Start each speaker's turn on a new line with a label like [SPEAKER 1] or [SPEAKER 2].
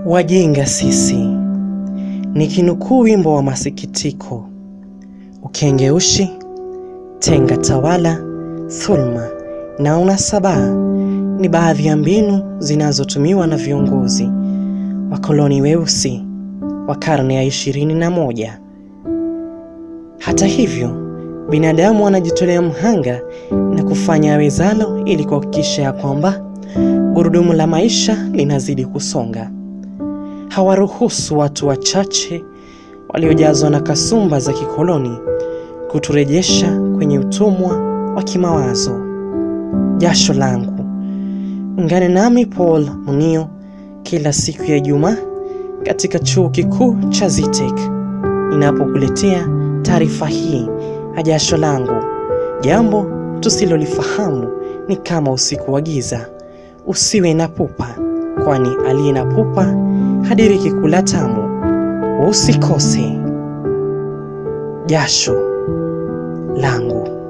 [SPEAKER 1] Wajinga sisi, nikinukuu wimbo wa masikitiko. Ukengeushi, tenga tawala, thulma na unasaba ni baadhi ya mbinu zinazotumiwa na viongozi wakoloni weusi wa karne ya 21. Hata hivyo, binadamu wanajitolea mhanga na kufanya awezalo ili kuhakikisha ya kwamba gurudumu la maisha linazidi kusonga. Hawaruhusu watu wachache waliojazwa na kasumba za kikoloni kuturejesha kwenye utumwa wa kimawazo. Jasho langu. Ungane nami Paul Munio kila siku ya Ijumaa katika chuo kikuu cha Zitek ninapokuletea taarifa hii ya jasho langu. Jambo tusilolifahamu ni kama usiku wa giza. Usiwe na pupa, kwani aliye na pupa hadiriki kula tamu. Usikose jasho langu.